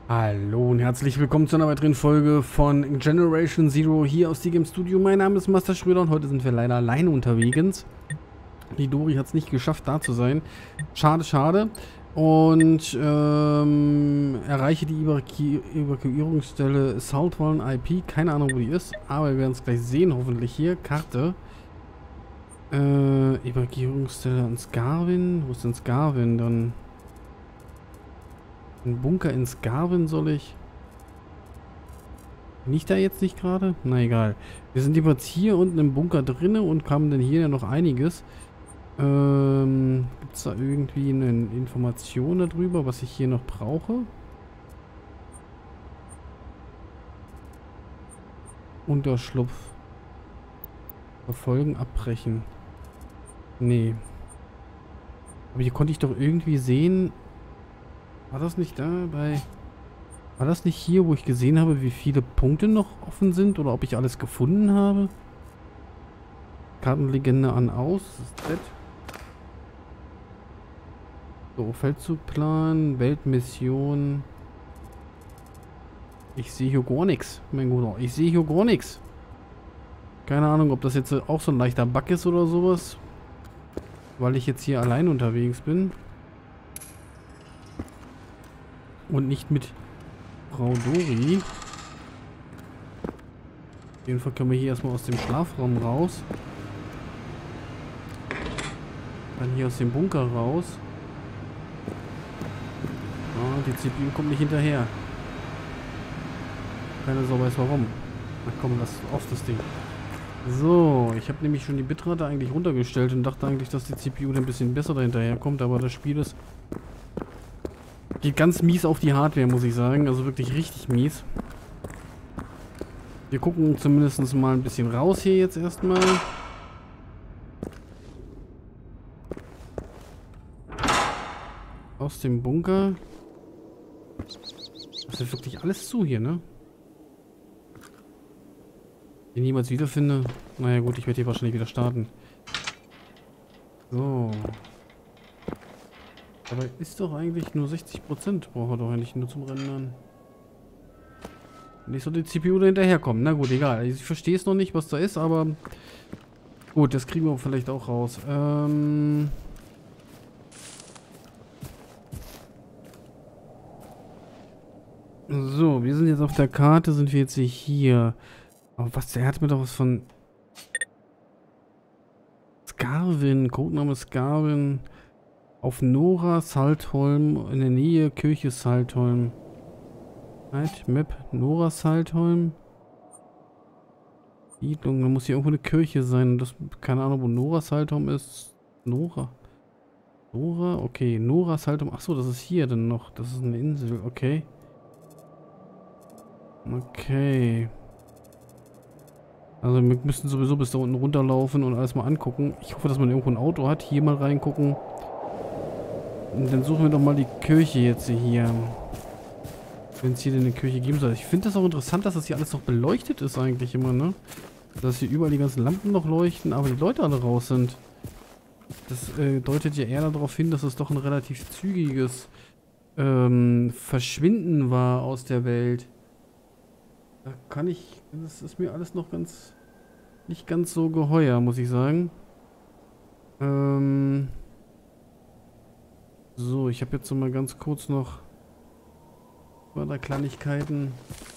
Hallo und herzlich willkommen zu einer weiteren Folge von Generation Zero hier aus Game Studio. Mein Name ist Master Schröder und heute sind wir leider alleine unterwegs. Die Dori hat es nicht geschafft, da zu sein. Schade, schade. Und erreiche die Evakuierungsstelle Southwallen IP. Keine Ahnung, wo die ist, aber wir werden es gleich sehen, hoffentlich hier. Karte. Evakuierungsstelle in Scarvin. Wo ist denn Scarvin dann? Ein Bunker in Scarvin soll ich... Bin ich da jetzt nicht gerade? Na egal. Wir sind jetzt hier unten im Bunker drinne und haben dann hier ja noch einiges. Gibt es da irgendwie eine Information darüber, was ich hier noch brauche? Unterschlupf. Verfolgen, abbrechen. Nee. Aber hier konnte ich doch irgendwie sehen... War das nicht da bei... War das nicht hier, wo ich gesehen habe, wie viele Punkte noch offen sind? Oder ob ich alles gefunden habe? Kartenlegende an aus. Das ist das. So, Feldzugplan, Weltmission. Ich sehe hier gar nichts, mein Guter. Ich sehe hier gar nichts. Keine Ahnung, ob das jetzt auch so ein leichter Bug ist oder sowas. Weil ich jetzt hier allein unterwegs bin. Und nicht mit Frau Dori. Auf jeden Fall können wir hier erstmal aus dem Schlafraum raus. Dann hier aus dem Bunker raus. Ah, die CPU kommt nicht hinterher. Keiner so weiß warum. Ach komm, lass auf das Ding. So, ich habe nämlich schon die Bitrate eigentlich runtergestellt und dachte eigentlich, dass die CPU ein bisschen besser dahinterher kommt, aber das Spiel ist... Geht ganz mies auf die Hardware, muss ich sagen. Also wirklich richtig mies. Wir gucken zumindest mal ein bisschen raus hier jetzt erstmal. Aus dem Bunker. Das ist wirklich alles zu hier, ne? Den ich niemals wiederfinde. Naja gut, ich werde hier wahrscheinlich wieder starten. So. Dabei ist doch eigentlich nur 60%. Braucht er doch eigentlich nur zum Rendern. Nicht so die CPU da hinterherkommen. Na gut, egal. Ich verstehe es noch nicht, was da ist, aber... Gut, das kriegen wir vielleicht auch raus. So, wir sind jetzt auf der Karte, sind wir jetzt hier. Aber was, der hat mir doch was von... Scarvin, Codename Scarvin... Auf Nora Saltholm, in der Nähe Kirche Saltholm. Halt, Map, Nora Saltholm. Siedlung, da muss hier irgendwo eine Kirche sein. Das, keine Ahnung, wo Nora Saltholm ist. Nora. Nora, okay. Nora Saltholm. Achso, das ist hier dann noch. Das ist eine Insel, okay. Okay. Also wir müssen sowieso bis da unten runterlaufen und alles mal angucken. Ich hoffe, dass man irgendwo ein Auto hat. Hier mal reingucken. Und dann suchen wir doch mal die Kirche jetzt hier. Wenn es hier denn eine Kirche geben soll. Ich finde das auch interessant, dass das hier alles noch beleuchtet ist eigentlich immer, ne? Dass hier überall die ganzen Lampen noch leuchten, aber die Leute alle raus sind. Das deutet ja eher darauf hin, dass es doch ein relativ zügiges Verschwinden war aus der Welt. Da kann ich... Das ist mir alles noch ganz... Nicht ganz so geheuer, muss ich sagen. So, ich habe jetzt noch mal ganz kurz noch da Kleinigkeiten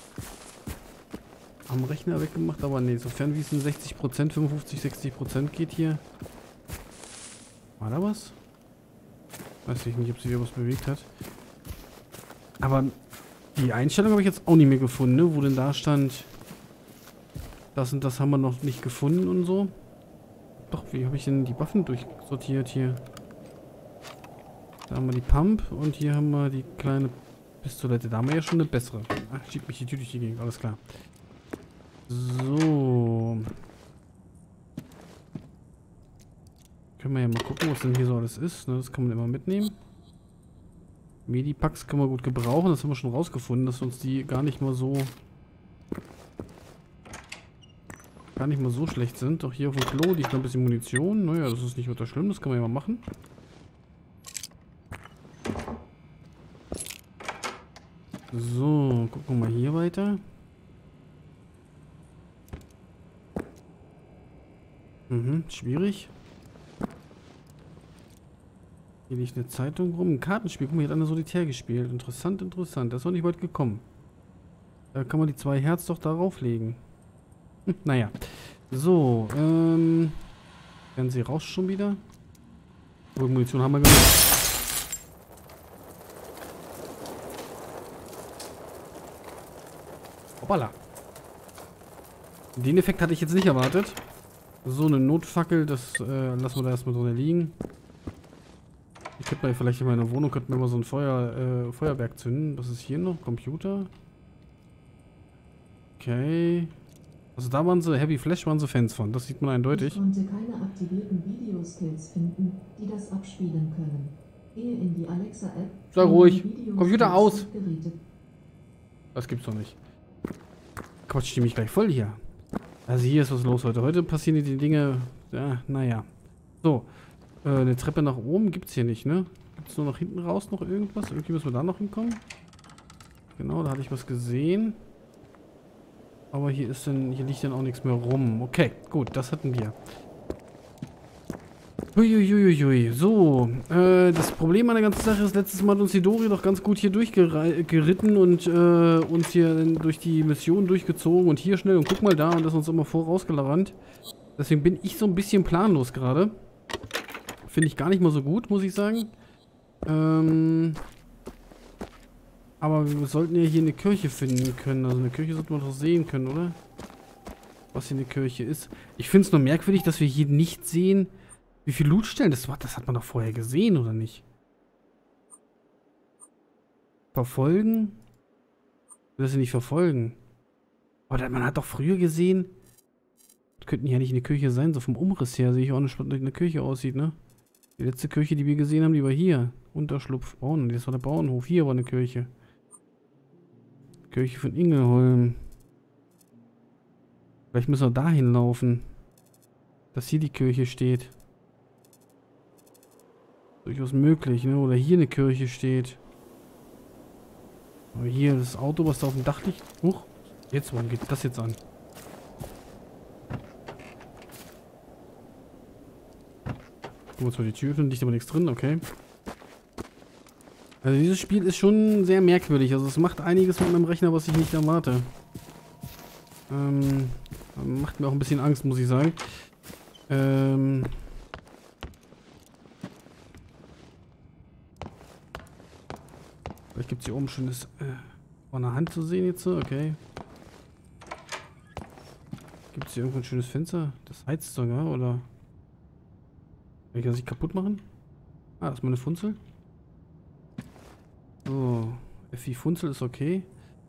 am Rechner weggemacht, aber nee, sofern wie es in 60%, 55, 60% geht hier. War da was? Weiß ich nicht, ob sich hier was bewegt hat. Aber die Einstellung habe ich jetzt auch nicht mehr gefunden, ne? Wo denn da stand, das und das haben wir noch nicht gefunden und so. Doch, wie habe ich denn die Waffen durchsortiert hier? Da haben wir die Pump und hier haben wir die kleine Pistolette. Da haben wir ja schon eine bessere. Ach, schiebt mich die Tür durch die Gegend. Alles klar. So. Können wir ja mal gucken, was denn hier so alles ist. Ne, das kann man immer mitnehmen. Medipacks können wir gut gebrauchen. Das haben wir schon rausgefunden, dass uns die gar nicht mal so schlecht sind. Doch hier auf dem Klo liegt noch ein bisschen Munition. Naja, das ist nicht weiter schlimm. Das können wir ja mal machen. So, gucken wir mal hier weiter. Schwierig. Hier liegt eine Zeitung rum. Ein Kartenspiel. Guck mal, hier hat einer Solitär gespielt. Interessant, interessant. Das ist noch nicht weit gekommen. Da kann man die 2 Herz doch darauf legen. Naja. So, werden sie raus schon wieder? Oh, Munition haben wir gemacht. Hoppala. Den Effekt hatte ich jetzt nicht erwartet. So, eine Notfackel, das lassen wir da erstmal drin liegen. Ich könnte mal vielleicht in meiner Wohnung könnten wir mal so ein Feuerwerk zünden. Was ist hier noch? Computer. Okay. Also da waren sie, Heavy Flash waren sie Fans von. Das sieht man eindeutig. Ich konnte keine aktivierten Videoskills finden, die das abspielen können. Gehe in die Alexa-App. Sei ruhig. Computer aus. Das gibt's doch nicht. Quatsch, die mich gleich voll hier. Also hier ist was los heute. Heute passieren die Dinge. Ja, naja. So. Eine Treppe nach oben gibt's hier nicht, ne? Gibt's nur nach hinten raus noch irgendwas? Irgendwie müssen wir da noch hinkommen. Genau, da hatte ich was gesehen. Aber hier liegt dann auch nichts mehr rum. Okay, gut, das hatten wir. Uiuiuiui. So, das Problem an der ganzen Sache ist, letztes Mal hat uns die Dori doch ganz gut hier durchgeritten und uns hier durch die Mission durchgezogen und hier schnell und guck mal da und ist uns immer vorausgerannt. Deswegen bin ich so ein bisschen planlos gerade. Finde ich gar nicht mal so gut, muss ich sagen. Aber wir sollten ja hier eine Kirche finden können. Also eine Kirche sollte man doch sehen können, oder? Was hier eine Kirche ist. Ich finde es nur merkwürdig, dass wir hier nicht sehen, wie viel Lootstellen das war. Das hat man doch vorher gesehen, oder nicht? Verfolgen? Ich will das ja nicht verfolgen. Aber man hat doch früher gesehen. Das könnten ja nicht eine Kirche sein. So vom Umriss her sehe ich auch nicht, wie eine Kirche aussieht, ne? Die letzte Kirche, die wir gesehen haben, die war hier. Unterschlupf. Bauen. Das war der Bauernhof. Hier war eine Kirche. Kirche von Ingelholm. Vielleicht müssen wir dahin laufen. Dass hier die Kirche steht. Durchaus möglich, ne? Oder hier eine Kirche steht. Aber hier das Auto, was da auf dem Dach liegt. Huch. Jetzt, warum geht das jetzt an? Gucken wir uns mal die Tür öffnen. Liegt aber nichts drin, okay. Also dieses Spiel ist schon sehr merkwürdig. Also es macht einiges mit meinem Rechner, was ich nicht erwarte. Macht mir auch ein bisschen Angst, muss ich sagen. Vielleicht gibt es hier oben ein schönes von der Hand zu sehen jetzt. Okay. Gibt es hier irgendwo ein schönes Fenster? Das heizt sogar, oder? Kann ich das nicht kaputt machen? Ah, das ist meine Funzel. So. FI Funzel ist okay.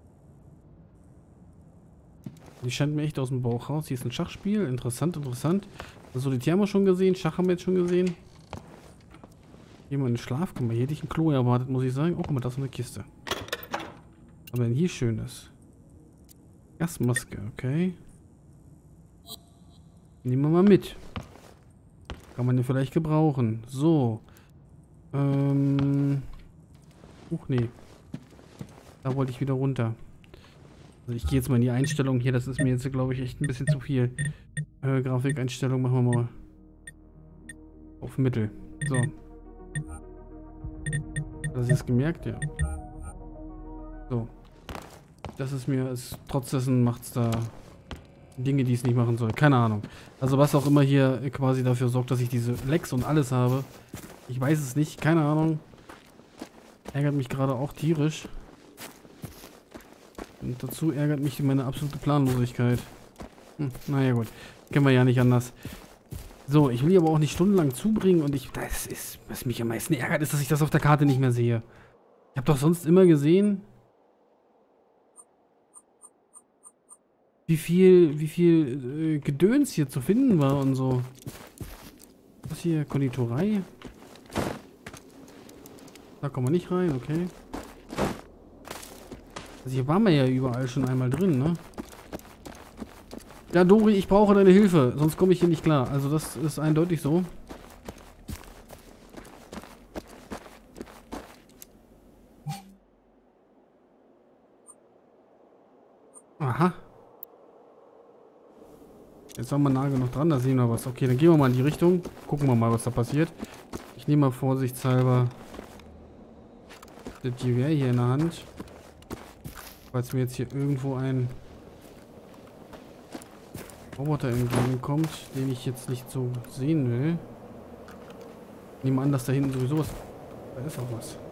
Die scheint mir echt aus dem Bauch raus. Hier ist ein Schachspiel. Interessant, interessant. Das Solitär haben wir schon gesehen. Schach haben wir jetzt schon gesehen. Hier mal in den Schlaf. Guck mal, hier hätte ich ein Klo erwartet, muss ich sagen. Oh, guck mal, das ist eine Kiste. Was haben wir denn hier Schönes? Gasmaske, okay. Nehmen wir mal mit. Kann man den vielleicht gebrauchen. So. Nee. Da wollte ich wieder runter. Also ich gehe jetzt mal in die Einstellung hier. Das ist mir jetzt, glaube ich, echt ein bisschen zu viel. Grafikeinstellung machen wir mal auf Mittel. So. Hast du es gemerkt? Ja. So. Das ist mir, trotz dessen macht es da Dinge, die es nicht machen soll. Keine Ahnung. Also was auch immer hier quasi dafür sorgt, dass ich diese Lags und alles habe. Ich weiß es nicht. Keine Ahnung. Ärgert mich gerade auch tierisch. Und dazu ärgert mich meine absolute Planlosigkeit. Naja gut. Kennen wir ja nicht anders. So, ich will hier aber auch nicht stundenlang zubringen und was mich am meisten ärgert, ist, dass ich das auf der Karte nicht mehr sehe. Ich habe doch sonst immer gesehen, wie viel Gedöns hier zu finden war und so. Was hier? Konditorei? Da kommen wir nicht rein, okay. Also hier waren wir ja überall schon einmal drin, ne? Ja, Dori, ich brauche deine Hilfe, sonst komme ich hier nicht klar. Also das ist eindeutig so. Aha. Jetzt waren wir nah genug dran, da sehen wir was. Okay, dann gehen wir mal in die Richtung. Gucken wir mal, was da passiert. Ich nehme mal vorsichtshalber das Gewehr hier in der Hand. Falls mir jetzt hier irgendwo ein Roboter entgegenkommt, den ich jetzt nicht so sehen will. Ich nehme an, dass da hinten sowieso was... Da ist auch was.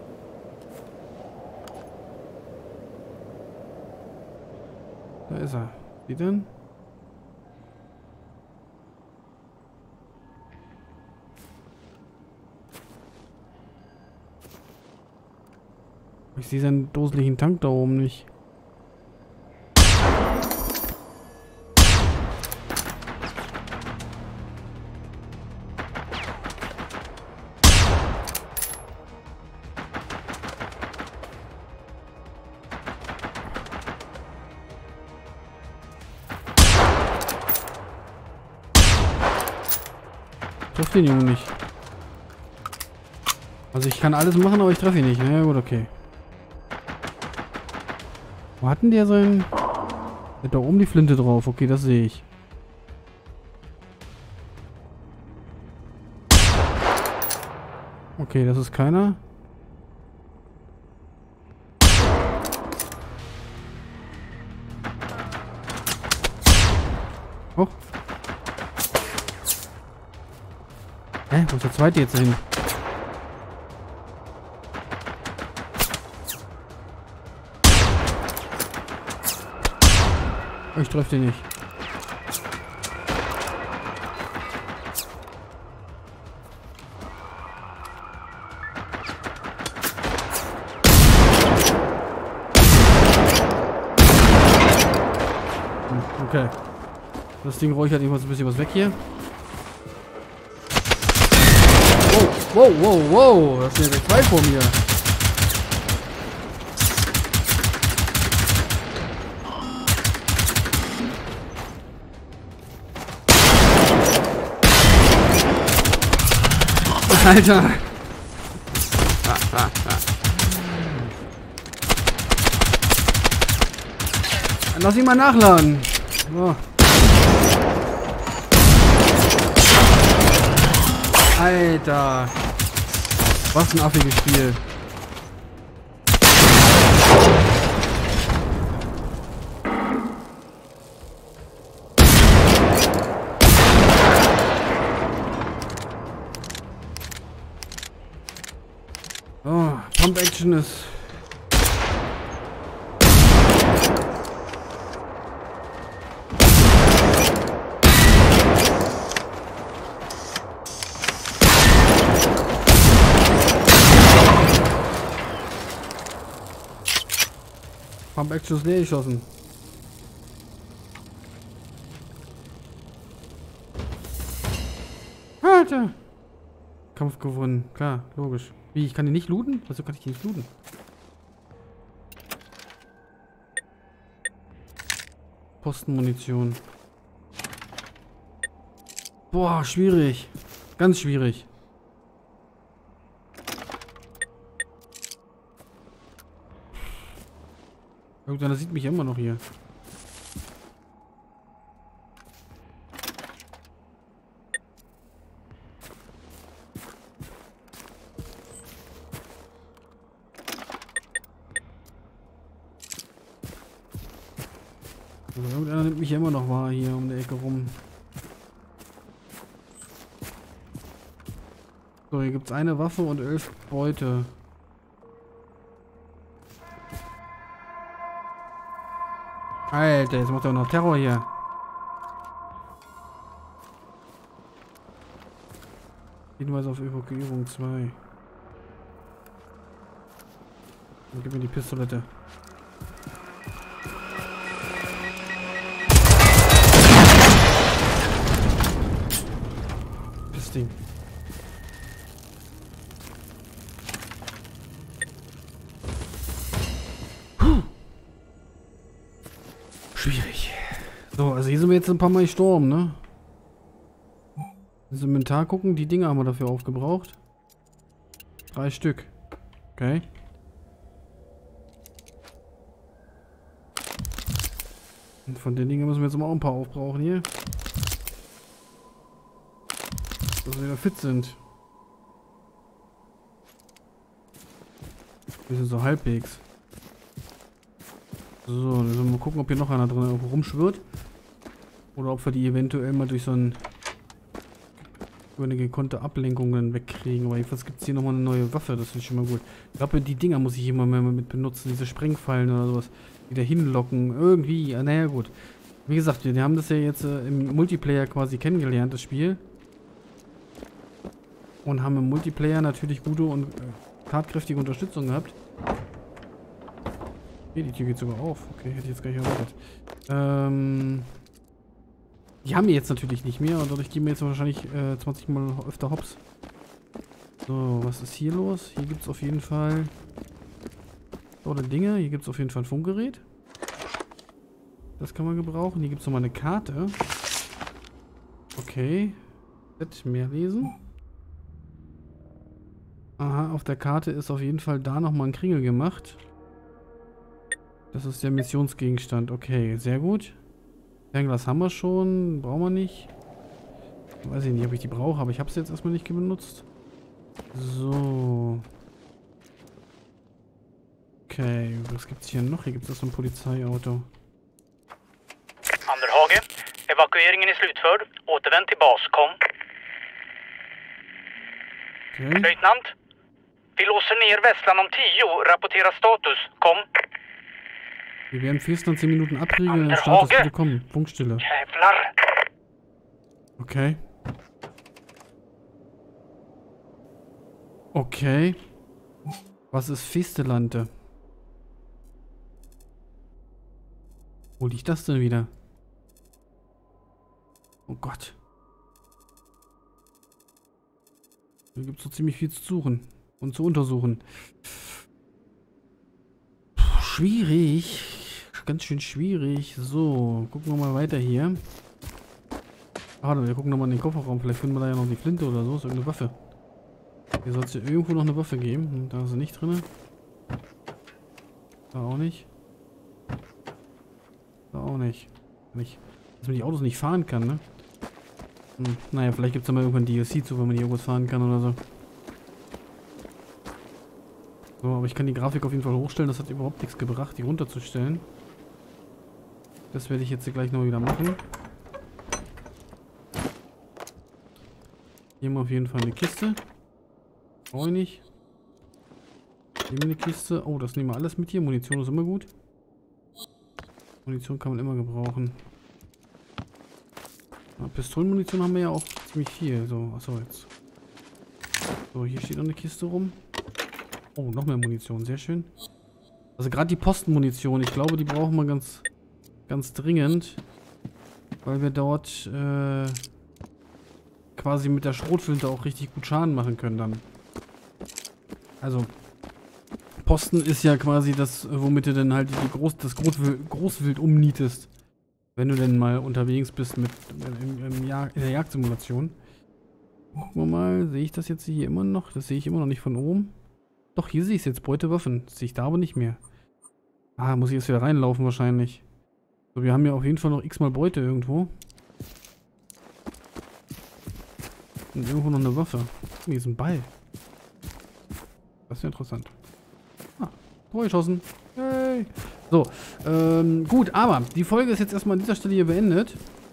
Da ist er. Wie denn? Ich sehe seinen doseligen Tank da oben nicht. Ich treffe den Jungen nicht. Also ich kann alles machen, aber ich treffe ihn nicht. Na ja, gut, okay. Wo hatten der sein... Der hat da oben die Flinte drauf. Okay, das sehe ich. Okay, das ist keiner. Oh. Hä? Wo ist der zweite jetzt hin? Ich treffe den nicht. Okay. Das Ding räuchert irgendwas ein bisschen was weg hier. Wow, wow, wow, wow. Das sind ja zwei vor mir. Alter! Lass ihn mal nachladen. So. Alter! Was ein affiges Spiel. Oh, Pump Action ist... Pump Action ist leer geschossen. Alter! Kampf gewonnen. Klar, logisch. Wie, ich kann den nicht looten? Wieso kann ich den nicht looten? Postenmunition. Boah, schwierig. Ganz schwierig. Irgendeiner sieht mich immer noch hier. Also irgendeiner nimmt mich immer noch wahr hier um die Ecke rum. So, hier gibt es eine Waffe und 11 Beute. Alter, jetzt macht er noch Terror hier. Hinweis auf Evakuierung 2. Dann gib mir die Pistolette. Das Ding. Schwierig. So, also hier sind wir jetzt ein paar Mal gestorben, ne? Das Inventar gucken, die Dinger haben wir dafür aufgebraucht. 3 Stück. Okay. Und von den Dingen müssen wir jetzt mal auch ein paar aufbrauchen hier. Dass wir wieder fit sind. Wir sind so halbwegs. So, dann müssen wir mal gucken, ob hier noch einer drin irgendwo rumschwirrt. Oder ob wir die eventuell mal durch so eine gekonnte Ablenkung dann wegkriegen. Aber jedenfalls gibt es hier nochmal eine neue Waffe. Das ist schon mal gut. Ich glaube, die Dinger muss ich immer mehr mit benutzen. Diese Sprengfallen oder sowas. Wieder hinlocken. Irgendwie. Naja, gut. Wie gesagt, wir haben das ja jetzt im Multiplayer quasi kennengelernt, das Spiel. Und haben im Multiplayer natürlich gute und tatkräftige Unterstützung gehabt. Okay, die Tür geht sogar auf. Okay, hätte ich jetzt gar nicht erwartet. Die haben wir jetzt natürlich nicht mehr und dadurch gehen wir jetzt wahrscheinlich 20 Mal öfter hops. So, was ist hier los? Hier gibt es auf jeden Fall tolle Dinge. Hier gibt es auf jeden Fall ein Funkgerät. Das kann man gebrauchen. Hier gibt es nochmal eine Karte. Okay. Mehr lesen. Aha, auf der Karte ist auf jeden Fall da nochmal ein Kringel gemacht. Das ist der Missionsgegenstand. Okay, sehr gut. Fernglas haben wir schon. Brauchen wir nicht. Weiß ich nicht, ob ich die brauche, aber ich habe es jetzt erstmal nicht benutzt. So. Okay, was gibt es hier noch? Hier gibt es so ein Polizeiauto. Anderhage, evakueringen är slutförd. Återvänd till bas, kom. Okay. Löjtnant, vi låser ner Västland om 10. Rapportera status, kom. Wir werden Festland 10 Minuten abriegeln, dann Status bitte kommen. Funkstille. Jävlar. Okay. Okay. Was ist Festelante? Wo liegt das denn wieder? Oh Gott. Hier gibt es so ziemlich viel zu suchen und zu untersuchen. Puh, schwierig. Ganz schön schwierig. So, gucken wir mal weiter hier. Warte, wir gucken nochmal in den Kofferraum. Vielleicht finden wir da ja noch die Flinte oder so. Ist irgendeine Waffe. Hier soll es ja irgendwo noch eine Waffe geben. Da ist sie nicht drin. Da auch nicht. Da auch nicht. Dass man die Autos nicht fahren kann, ne? Naja, vielleicht gibt es da mal irgendwann DLC zu, wenn man die irgendwas fahren kann oder so. So, aber ich kann die Grafik auf jeden Fall hochstellen. Das hat überhaupt nichts gebracht, die runterzustellen. Das werde ich jetzt gleich noch wieder machen. Hier haben wir auf jeden Fall eine Kiste. Brauche ich nicht. Hier haben wir eine Kiste. Oh, das nehmen wir alles mit hier. Munition ist immer gut. Munition kann man immer gebrauchen. Ja, Pistolenmunition haben wir ja auch ziemlich viel. So, achso, jetzt. So, hier steht noch eine Kiste rum. Oh, noch mehr Munition. Sehr schön. Also gerade die Postenmunition. Ich glaube, die brauchen wir ganz dringend. Weil wir dort quasi mit der Schrotflinte auch richtig gut Schaden machen können dann. Also, Posten ist ja quasi das, womit du dann halt das Großwild umnietest. Wenn du denn mal unterwegs bist in der Jagdsimulation. Gucken wir mal, sehe ich das jetzt hier immer noch? Das sehe ich immer noch nicht von oben. Doch, hier sehe ich es jetzt, Beutewaffen. Das sehe ich da aber nicht mehr. Ah, muss ich jetzt wieder reinlaufen wahrscheinlich. So, wir haben ja auf jeden Fall noch x-mal Beute irgendwo. Und irgendwo noch eine Waffe. Hier ist ein Ball. Das ist ja interessant. Ah, Tor geschossen. Yay. So, gut, aber die Folge ist jetzt erstmal an dieser Stelle hier beendet.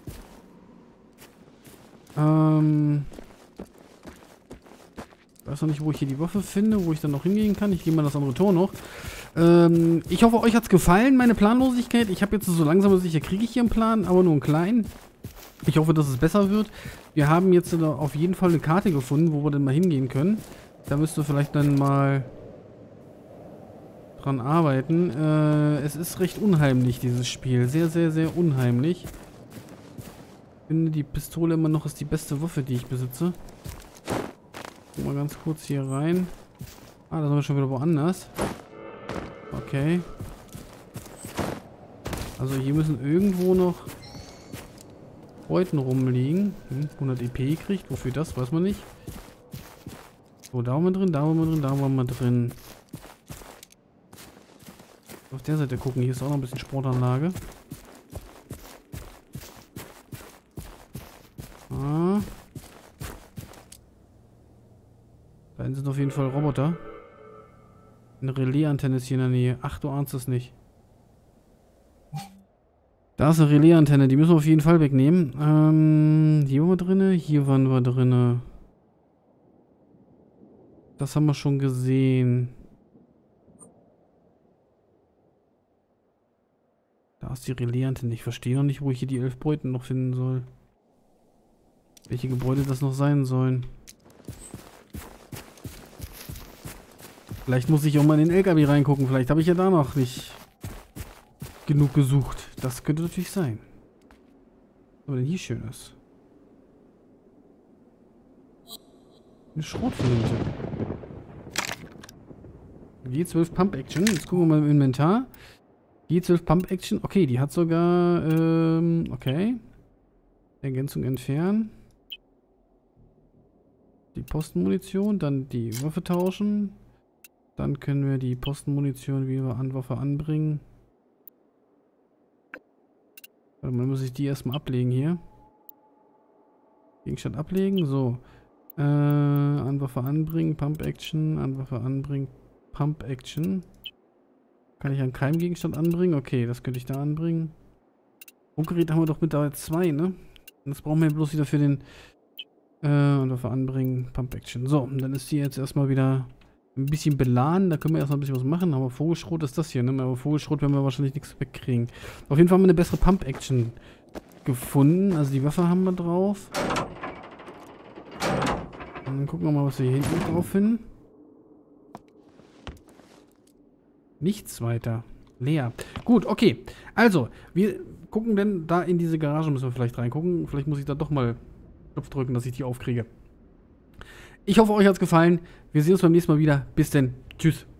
Ich weiß noch nicht, wo ich hier die Waffe finde, wo ich dann noch hingehen kann. Ich gehe mal das andere Tor noch. Ich hoffe, euch hat es gefallen, meine Planlosigkeit. Ich habe jetzt so langsam aber sicher, kriege ich hier einen Plan, aber nur einen kleinen. Ich hoffe, dass es besser wird. Wir haben jetzt auf jeden Fall eine Karte gefunden, wo wir dann mal hingehen können. Da müsst ihr vielleicht dann mal dran arbeiten. Es ist recht unheimlich, dieses Spiel. Sehr, sehr, sehr unheimlich. Ich finde, die Pistole immer noch ist die beste Waffe, die ich besitze. Guck mal ganz kurz hier rein. Ah, da sind wir schon wieder woanders. Okay. Also hier müssen irgendwo noch Beuten rumliegen. 100 EP gekriegt. Wofür das? Weiß man nicht. So, da waren wir drin, da waren wir drin, da waren wir drin. Auf der Seite gucken. Hier ist auch noch ein bisschen Sportanlage. hinten sind auf jeden Fall Roboter. Eine Relaisantenne ist hier in der Nähe. Ach, du ahnst es nicht. Da ist eine Relaisantenne, die müssen wir auf jeden Fall wegnehmen. Hier waren wir drinne, hier waren wir drinne. Das haben wir schon gesehen. Da ist die Relaisantenne. Ich verstehe noch nicht, wo ich hier die 11 Beuten noch finden soll. Welche Gebäude das noch sein sollen. Vielleicht muss ich auch mal in den LKW reingucken. Vielleicht habe ich ja da noch nicht genug gesucht. Das könnte natürlich sein. Was aber denn hier Schönes? Eine Schrotflinte. G12 Pump Action. Jetzt gucken wir mal im Inventar. G12 Pump Action. Okay, die hat sogar, okay. Ergänzung entfernen. Die Postenmunition, dann die Waffe tauschen. Dann können wir die Postenmunition wieder an Waffe anbringen. Warte mal, muss ich die erstmal ablegen hier. Gegenstand ablegen, so. Anwaffe anbringen, Pump Action, Anwaffe anbringen, Pump Action. Kann ich an keinem Gegenstand anbringen? Okay, das könnte ich da anbringen. Funkgerät haben wir doch mit da 2, ne? Und das brauchen wir bloß wieder für den Anwaffe anbringen, Pump Action. So, und dann ist die jetzt erstmal wieder ein bisschen beladen. Da können wir erstmal ein bisschen was machen. Aber Vogelschrot ist das hier, ne? Aber Vogelschrot werden wir wahrscheinlich nichts wegkriegen. Auf jeden Fall haben wir eine bessere Pump Action gefunden. Also die Waffe haben wir drauf. Und dann gucken wir mal, was wir hier hinten drauf finden. Nichts weiter. Leer. Gut, okay. Also, wir gucken denn da in diese Garage, müssen wir vielleicht reingucken. Vielleicht muss ich da doch mal Knopf drücken, dass ich die aufkriege. Ich hoffe, euch hat es gefallen. Wir sehen uns beim nächsten Mal wieder. Bis denn. Tschüss.